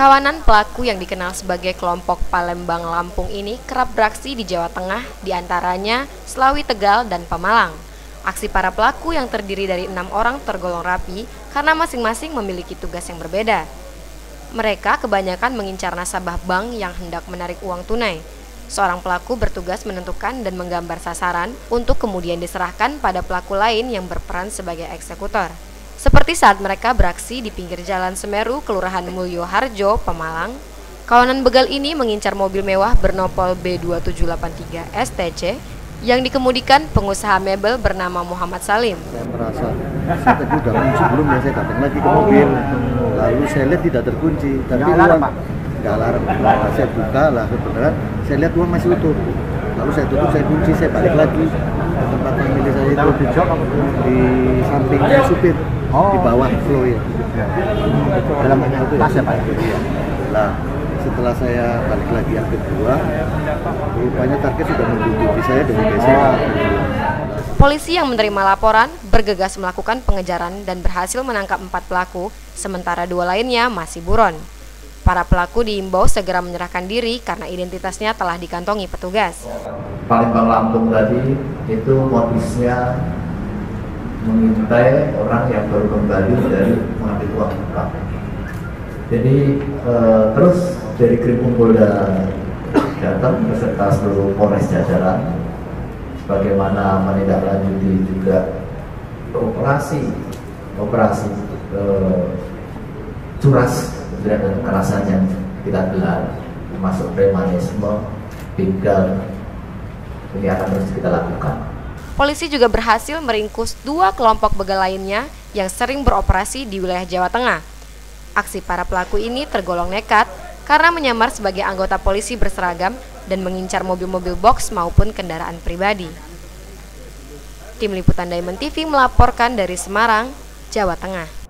Kawanan pelaku yang dikenal sebagai kelompok Palembang Lampung ini kerap beraksi di Jawa Tengah, diantaranya Slawi, Tegal, dan Pemalang. Aksi para pelaku yang terdiri dari 6 orang tergolong rapi karena masing-masing memiliki tugas yang berbeda. Mereka kebanyakan mengincar nasabah bank yang hendak menarik uang tunai. Seorang pelaku bertugas menentukan dan menggambar sasaran untuk kemudian diserahkan pada pelaku lain yang berperan sebagai eksekutor. Seperti saat mereka beraksi di pinggir Jalan Semeru, Kelurahan Mulyo Harjo, Pemalang. Kawanan begal ini mengincar mobil mewah bernopol B2783 STC yang dikemudikan pengusaha mebel bernama Muhammad Salim. Saya merasa saya tadi udah kunci belum ya, saya datang lagi ke mobil, lalu saya lihat tidak terkunci, tapi uang nggak alarm. Saya buka lah, kebenaran saya lihat uang masih utuh. Lalu saya tutup, saya kunci, saya balik lagi ke tempat pemilik saya itu di samping supir. Di bawah flow ya. Dalam tas ya Pak? Iya. Nah, setelah saya balik lagi yang kedua, rupanya target sudah menduduki saya dengan BCA. Polisi yang menerima laporan bergegas melakukan pengejaran dan berhasil menangkap 4 pelaku, sementara 2 lainnya masih buron. Para pelaku diimbau segera menyerahkan diri karena identitasnya telah dikantongi petugas. Palembang Lampung tadi itu modusnya mengintai orang yang baru kembali dari mengambil uang muka. Jadi terus dari Krimum Polda datang beserta seluruh Polres jajaran, sebagaimana menindaklanjuti juga operasi curas dan kekerasan yang kita gelar, termasuk premanisme, begal, ini akan terus kita lakukan. Polisi juga berhasil meringkus 2 kelompok begal lainnya yang sering beroperasi di wilayah Jawa Tengah. Aksi para pelaku ini tergolong nekat karena menyamar sebagai anggota polisi berseragam dan mengincar mobil-mobil box maupun kendaraan pribadi. Tim Liputan Diamond TV melaporkan dari Semarang, Jawa Tengah.